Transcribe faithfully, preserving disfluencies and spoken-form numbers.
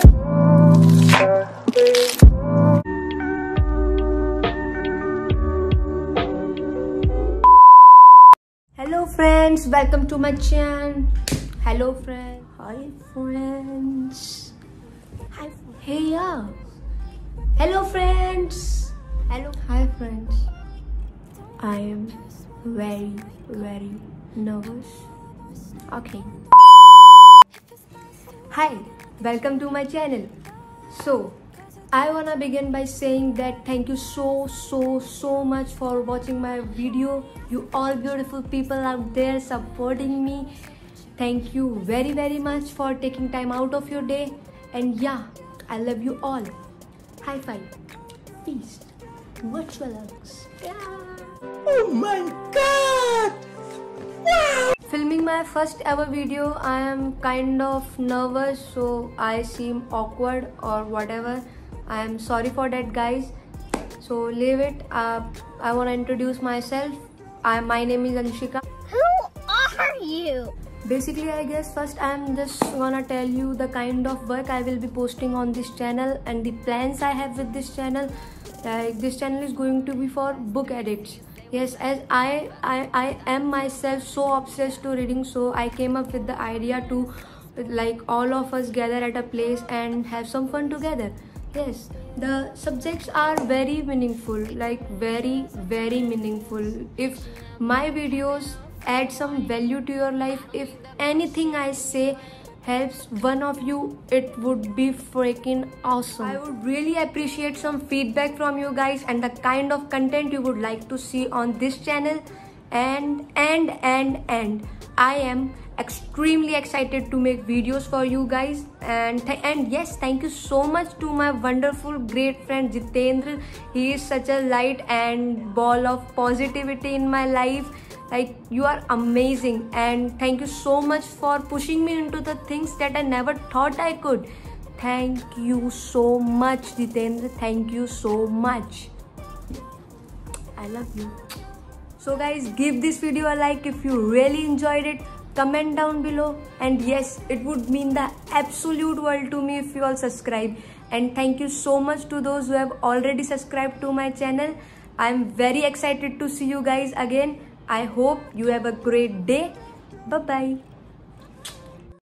Hello friends, welcome to my channel. Hello friends. Hi friends. Hi. Hey yeah. Hello friends. Hello. Hi friends. I am very very nervous. Okay. Hi, welcome to my channel. So I wanna begin by saying that thank you so so so much for watching my video. You all beautiful people out there supporting me. Thank you very very much for taking time out of your day. And yeah, I love you all. High five. Feast. Virtual hugs. Yeah. Oh my god! Wow! Filming my first ever video, I am kind of nervous, so I seem awkward or whatever. I am sorry for that, guys. So leave it. Uh, I want to introduce myself. I, my name is Anshika. Who are you? Basically, I guess first I'm just gonna tell you the kind of work I will be posting on this channel and the plans I have with this channel. Like this channel is going to be for book edits. Yes, as I, I, I am myself so obsessed to reading, so I came up with the idea to like all of us gather at a place and have some fun together. Yes, the subjects are very meaningful, like very very meaningful. If my videos add some value to your life, if anything I say helps one of you, it would be freaking awesome. I would really appreciate some feedback from you guys and the kind of content you would like to see on this channel. And and and and I am extremely excited to make videos for you guys. And and yes, thank you so much to my wonderful great friend Jitendra. He is such a light and ball of positivity in my life. Like, you are amazing, and thank you so much for pushing me into the things that I never thought I could. Thank you so much, Jitendra. Thank you so much. I love you. So guys, give this video a like if you really enjoyed it. Comment down below, and yes, it would mean the absolute world to me if you all subscribe. And thank you so much to those who have already subscribed to my channel. I'm very excited to see you guys again. I hope you have a great day. Bye bye.